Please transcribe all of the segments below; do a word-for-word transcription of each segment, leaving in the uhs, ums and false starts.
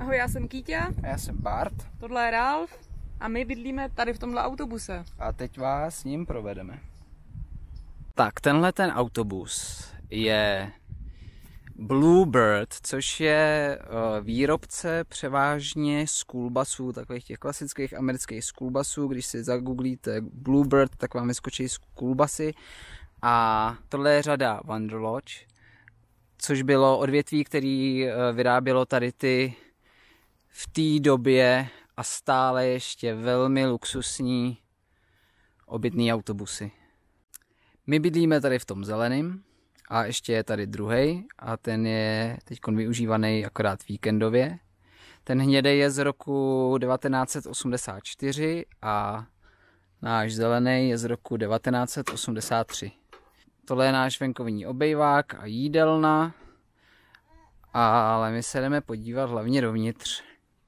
Ahoj, já jsem Kýťa. A já jsem Bart. Tohle je Ralf a my bydlíme tady v tomhle autobuse. A teď vás s ním provedeme. Tak, tenhle ten autobus je Bluebird, což je výrobce převážně schoolbusů, takových těch klasických amerických schoolbusů. Když si zagooglíte Bluebird, tak vám vyskočí schoolbusy. A tohle je řada Wanderlodge, což bylo odvětví, který vyrábělo tady ty v té době a stále ještě velmi luxusní obytný autobusy. My bydlíme tady v tom zeleném a ještě je tady druhý a ten je teď využívaný akorát víkendově. Ten hnědej je z roku devatenáct set osmdesát čtyři a náš zelený je z roku devatenáct set osmdesát tři. Tohle je náš venkovní obejvák a jídelna, ale my se jdeme podívat hlavně dovnitř.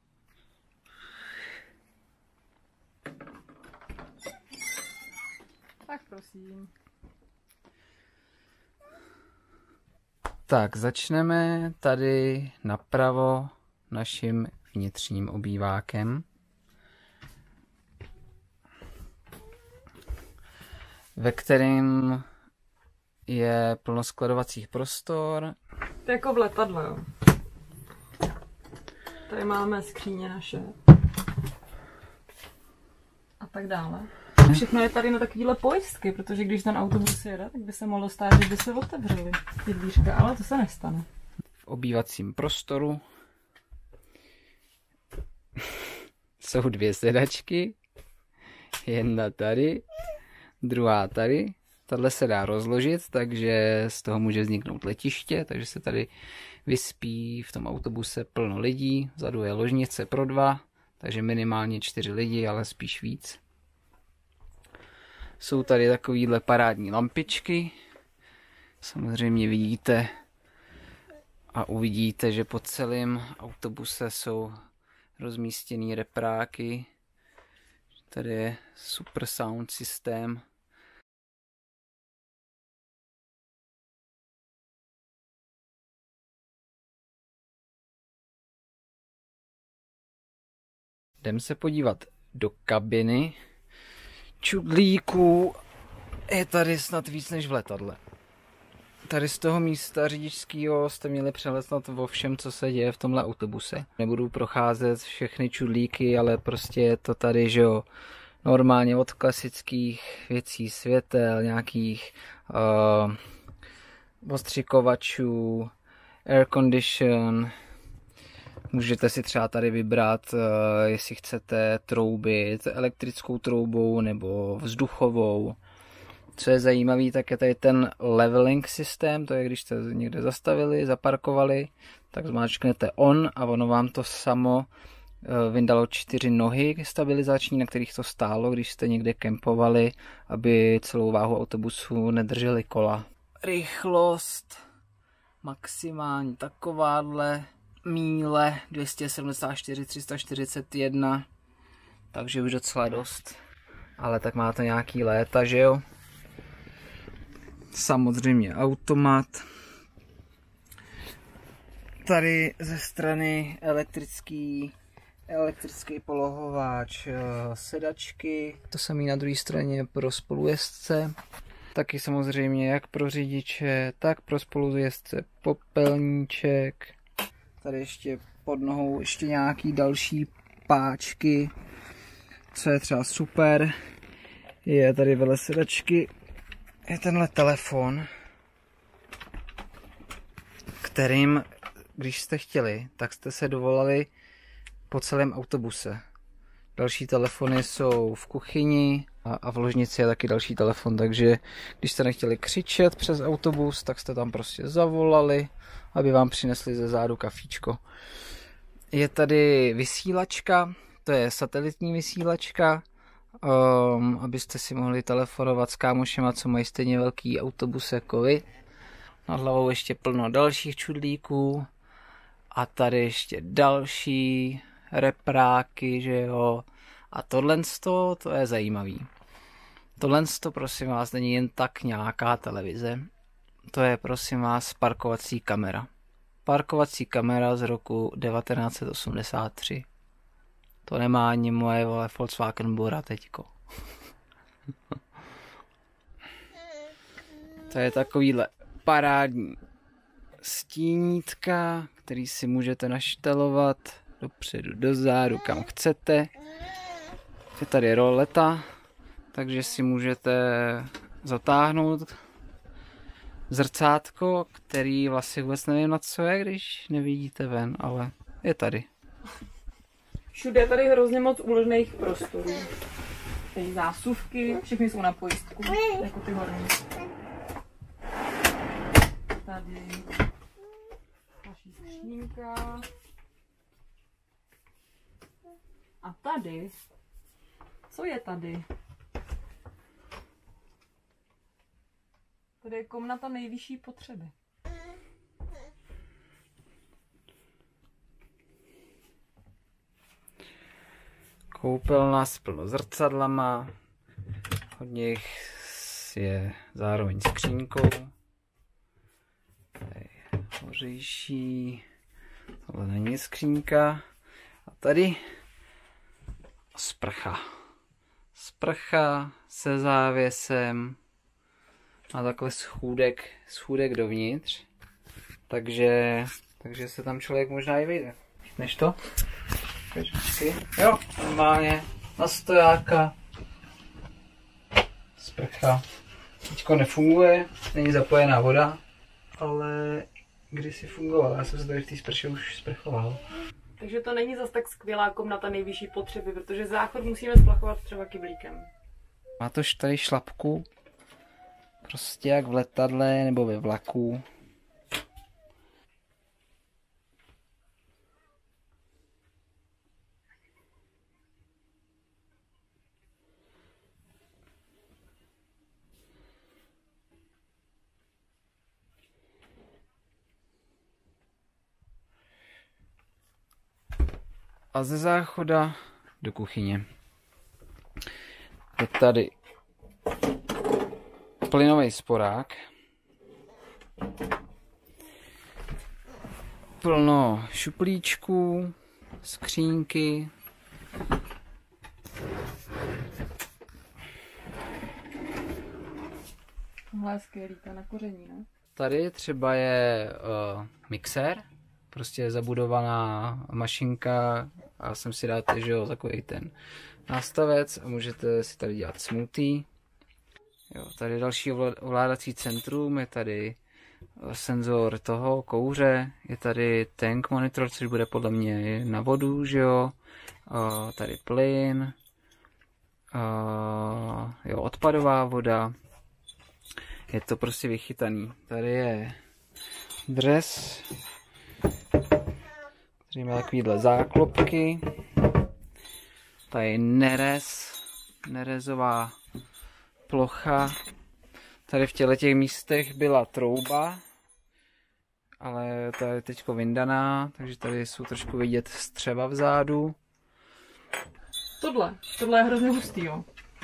Tak prosím. Tak, začneme tady napravo naším vnitřním obývákem. Ve kterém je plno skladovacích prostor. To je jako v letadle, jo. Tady máme skříně naše. A tak dále. Všechno je tady na takovýhle pojistky, protože když ten autobus jede, tak by se mohlo stát, že by se otevřely ty dvířka, ale to se nestane. V obývacím prostoru jsou dvě sedačky. Jedna tady, druhá tady. Tahle se dá rozložit, takže z toho může vzniknout letiště, takže se tady vyspí v tom autobuse plno lidí. Vzadu je ložnice pro dva, takže minimálně čtyři lidi, ale spíš víc. Jsou tady takovýhle parádní lampičky. Samozřejmě vidíte a uvidíte, že po celém autobuse jsou rozmístěný repráky. Tady je super sound systém. Jdeme se podívat do kabiny. Čudlíků je tady snad víc než v letadle. Tady z toho místa řidičského jste měli přehled snad o všem, co se děje v tomhle autobuse. Nebudu procházet všechny čudlíky, ale prostě je to tady, že jo, normálně od klasických věcí, světel, nějakých uh, ostřikovačů, air condition. Můžete si třeba tady vybrat, jestli chcete troubit elektrickou troubou nebo vzduchovou. Co je zajímavé, tak je tady ten leveling systém, to je když jste někde zastavili, zaparkovali, tak zmáčknete on a ono vám to samo vyndalo čtyři nohy stabilizační, na kterých to stálo, když jste někde kempovali, aby celou váhu autobusu nedrželi kola. Rychlost maximální takováhle. Míle dvě stě sedmdesát čtyři, tři sta čtyřicet jedna, takže už docela dost. Ale tak má to nějaký léta, že jo? Samozřejmě automat. Tady ze strany elektrický, elektrický polohováč, sedačky. To samé na druhé straně pro spolujezdce. Taky samozřejmě jak pro řidiče, tak pro spolujezdce popelníček. Tady ještě pod nohou ještě nějaký další páčky, co je třeba super, je tady vedle sedačky, je tenhle telefon, kterým, když jste chtěli, tak jste se dovolali po celém autobuse. Další telefony jsou v kuchyni a, a v ložnici je taky další telefon, takže když jste nechtěli křičet přes autobus, tak jste tam prostě zavolali, aby vám přinesli ze zádu kafíčko. Je tady vysílačka, to je satelitní vysílačka, um, abyste si mohli telefonovat s kámošema, co mají stejně velký autobus jako vy. Nad hlavou ještě plno dalších čudlíků a tady ještě další repráky, že jo. A tohle to je zajímavý. Tohle to prosím vás není jen tak nějaká televize. To je prosím vás parkovací kamera. parkovací kamera z roku devatenáct set osmdesát tři. To nemá ani moje, vole, Volkswagen Bora teďko. To je takovýhle parádní stínítka, který si můžete naštelovat dopředu, dozadu, kam chcete. Je tady roleta, takže si můžete zatáhnout zrcátko, který vlastně vůbec nevím, na co je, když nevidíte ven, ale je tady. Všude je tady hrozně moc úložných prostorů. Tady zásuvky, všechny jsou na pojistku, jako ty horní. Tady naší skřínka. A tady, co je tady? Tady je komnata nejvyšší potřeby. Koupelna s plno zrcadlama, hodně jich je zároveň skřínkou. Tady je hořejší, tohle není skřínka. A tady sprcha. Sprcha se závěsem a takhle schůdek, schůdek dovnitř. Takže, takže se tam člověk možná i vejde. Než to? Jo, normálně na stojáka. Sprcha. Teďko nefunguje, není zapojená voda, ale kdysi fungovala, já jsem se tady v té sprše už sprchoval. Takže to není zas tak skvělá komnata nejvyšší potřeby, protože záchod musíme splachovat třeba kyblíkem. Má to tady šlapku, prostě jak v letadle nebo ve vlaku. A ze záchoda do kuchyně je tady plynový sporák, plno šuplíčků, skřínky, Tohle je skvělý, to na koření, ne? Tady třeba je uh, mixér, prostě zabudovaná mašinka a jsem si dát, že jo, takový ten nástavec a můžete si tady dělat smoothie. Jo, tady je další ovládací centrum, je tady senzor toho kouře, je tady tank monitor, což bude podle mě na vodu, že jo, uh, tady plyn, uh, jo, odpadová voda, je to prostě vychytaný. Tady je dres, který má takovýhle záklopky. Tady je nerez, nerezová plocha. Tady v těchto těch místech byla trouba, ale ta je teďko vyndaná, takže tady jsou trošku vidět střeva vzadu. Tohle, tohle je hrozně hustý, jo.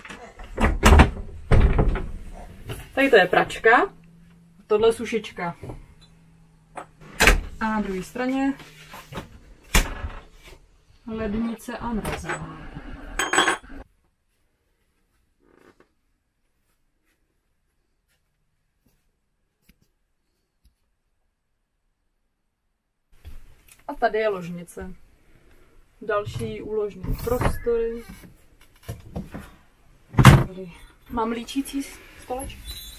Tady to je pračka, tohle je sušička. A na druhé straně lednice a mrazová. A tady je ložnice. Další úložní prostory. Tady mám líčící stoleček.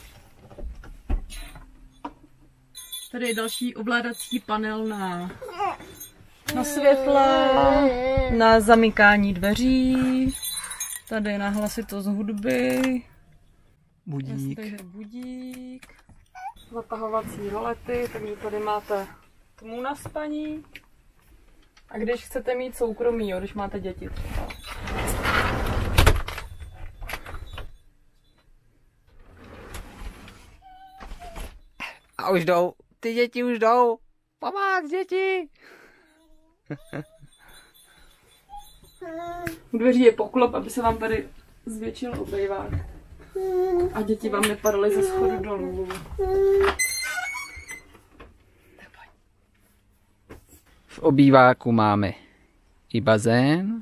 Tady je další ovládací panel na, na světla, na zamykání dveří. Tady je na hlasitost hudby. Budík. Tady je budík. Zatahovací rolety, takže tady máte tmu na spaní. A když chcete mít soukromí, jo, když máte děti třeba. A už jdou, ty děti už jdou. Pomoc, děti! U dveří je poklop, aby se vám tady zvětšil obejvák. A děti vám nepadaly ze schodu dolů. Tak pojď. V obýváku máme i bazén.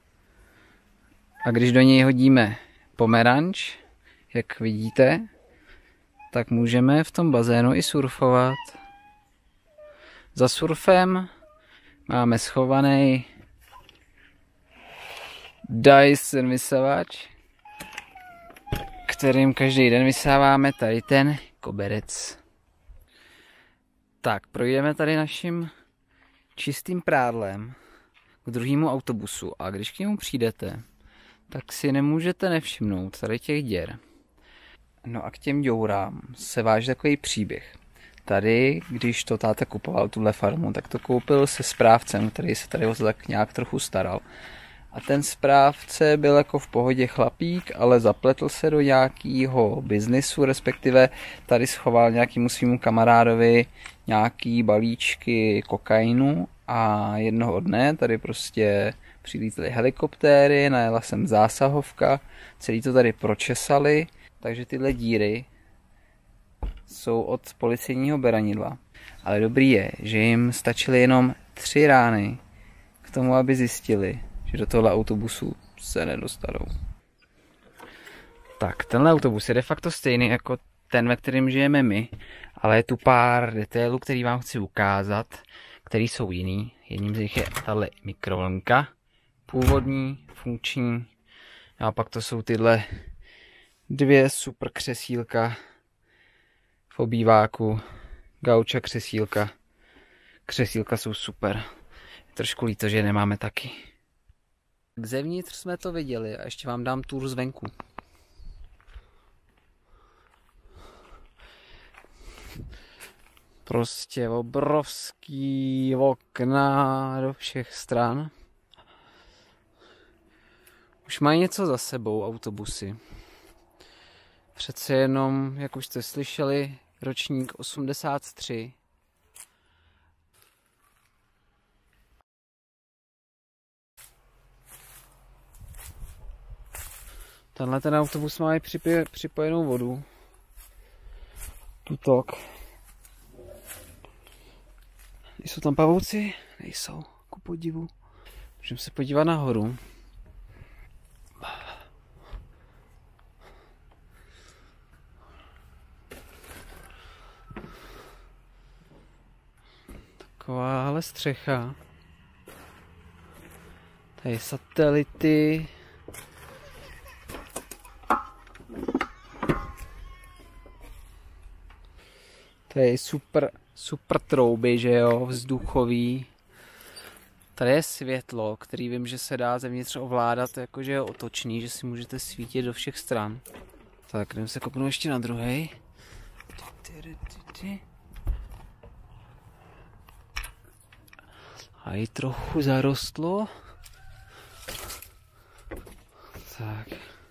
A když do něj hodíme pomeranč, jak vidíte, tak můžeme v tom bazénu i surfovat. Za surfem máme schovaný Dyson vysavač, kterým každý den vysáváme tady ten koberec. Tak, projdeme tady naším čistým prádlem k druhému autobusu a když k němu přijdete, tak si nemůžete nevšimnout tady těch děr. No a k těm děurám se váží takový příběh. Tady, když to táta kupoval tuhle farmu, tak to koupil se správcem, který se tady o to tak nějak trochu staral. A ten správce byl jako v pohodě chlapík, ale zapletl se do nějakého biznisu, respektive tady schoval nějakému svýmu kamarádovi nějaký balíčky kokainu a jednoho dne tady prostě přilítly helikoptéry, najela sem zásahovka, celý to tady pročesali, takže tyhle díry jsou od policejního beranidla. Ale dobrý je, že jim stačily jenom tři rány k tomu, aby zjistili, že do tohle autobusu se nedostanou. Tak, tenhle autobus je de facto stejný jako ten, ve kterém žijeme my, ale je tu pár detailů, který vám chci ukázat, který jsou jiný. Jedním z nich je tahle mikrovlnka, původní, funkční, a pak to jsou tyhle dvě super křesílka v obýváku, gauča křesílka. Křesílka jsou super. Je trošku líto, že je nemáme taky. Tak zevnitř jsme to viděli a ještě vám dám tour zvenku. Prostě obrovský okna do všech stran. Už mají něco za sebou autobusy. Přece jenom, jak už jste slyšeli, ročník osmdesát tři. Tenhle ten autobus má i připojenou vodu. Tutok. Jsou tam pavouci? Nejsou, ku podivu. Můžeme se podívat nahoru. Takováhle střecha. Tady satelity. Tady je super, super trouby, že jo, vzduchový. Tady je světlo, který vím, že se dá zevnitř ovládat, jakože je otočný, že si můžete svítit do všech stran. Tak, jdeme se kopnout ještě na druhej. A i trochu zarostlo. Tak.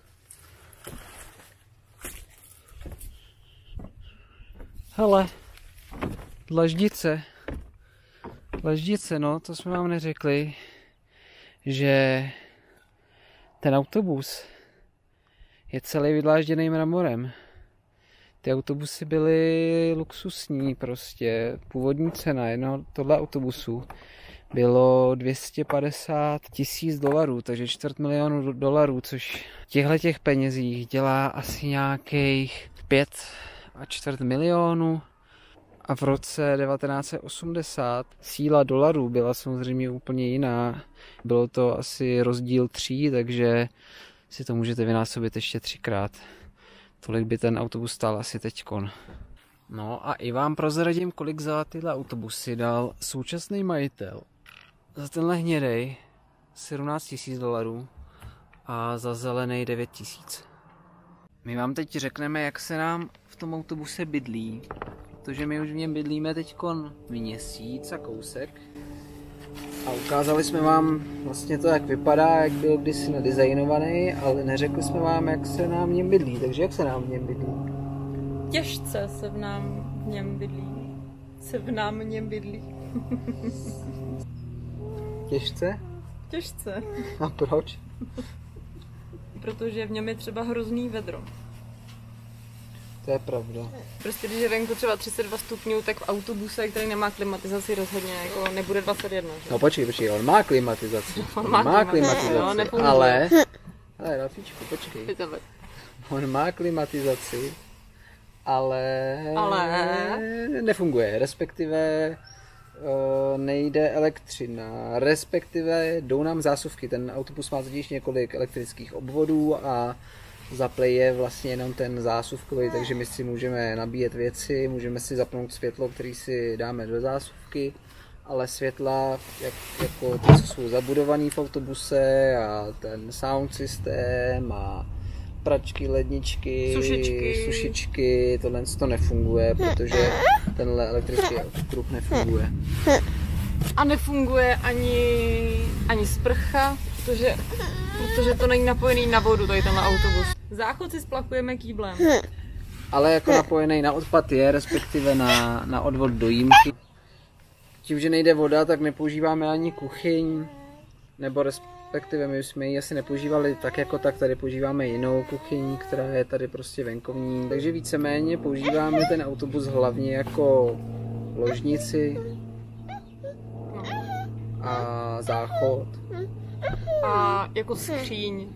Hele, dlaždice. Dlaždice, no, to jsme vám neřekli, že ten autobus je celý vydlážděný mramorem. Ty autobusy byly luxusní prostě. Původní cena jednoho tohle autobusu bylo dvě stě padesát tisíc dolarů, takže čtvrt milionu dolarů, což v těchto těch penězích dělá asi nějakých pět a čtvrt milionu. A v roce devatenáct set osmdesát síla dolarů byla samozřejmě úplně jiná. Bylo to asi rozdíl tří, takže si to můžete vynásobit ještě třikrát. Tolik by ten autobus stál asi teďkon. No a i vám prozradím, kolik za tyhle autobusy dal současný majitel. Za tenhle hnědej sedmnáct tisíc dolarů a za zelený devět tisíc. My vám teď řekneme, jak se nám v tom autobuse bydlí. Protože my už v něm bydlíme teďkon měsíc a kousek. A ukázali jsme vám vlastně to, jak vypadá, jak byl kdysi nadizajnovaný, ale neřekli jsme vám, jak se nám v něm bydlí. Takže jak se nám v něm bydlí? Těžce se v nám v něm bydlí. Se v nám v něm bydlí. Těžce? Těžce. A proč? Protože v něm je třeba hrozný vedro. To je pravda. Prostě když je venku třeba třicet dva stupňů, tak v autobuse, který nemá klimatizaci, rozhodně jako nebude dvacet jedna. Že? No počkej, počkej, on má klimatizaci. On On má má klimatizaci, klimatizaci, jo, ale... Ale Rafíčku, počkej. Pětavec. On má klimatizaci, ale... Ale... nefunguje, respektive uh, nejde elektřina, respektive jdou nám zásuvky. Ten autobus má totiž několik elektrických obvodů a zaplej je vlastně jenom ten zásuvkový, takže my si můžeme nabíjet věci, můžeme si zapnout světlo, který si dáme do zásuvky, ale světla, jak, jako ty, co jsou zabudovaný v autobuse a ten sound systém a pračky, ledničky, Sušičky. sušičky, tohle to nefunguje, protože tenhle elektrický kruh nefunguje. A nefunguje ani, ani sprcha, protože, protože to není napojený na vodu, tady tenhle autobus. Záchod si splachujeme kýblem. Ale jako napojený na odpad je, respektive na, na odvod do jímky. Tím, že nejde voda, tak nepoužíváme ani kuchyň, nebo respektive my jsme ji asi nepoužívali tak jako tak, tady používáme jinou kuchyň, která je tady prostě venkovní. Takže víceméně používáme ten autobus hlavně jako ložnici a záchod. A jako skříň.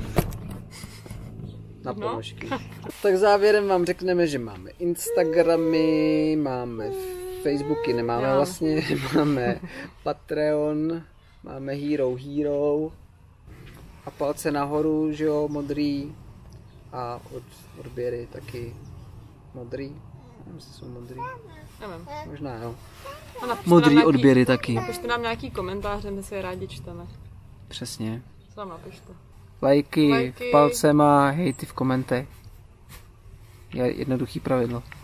Na ponožky. Tak závěrem vám řekneme, že máme Instagramy, máme Facebooky, nemáme Já. vlastně, máme Patreon, máme Hero Hero a palce nahoru, že jo, modrý a od odběry taky modrý. Nevím, jestli jsou modrý. Nevím. Možná jo. A napište Modrý nám nějaký, odběry taky. Napište nám nějaký komentáře, my si je rádi čteme. Přesně. Co nám napište? Lajky, Lajky. palcema, hejty v komentech. Je jednoduchý pravidlo.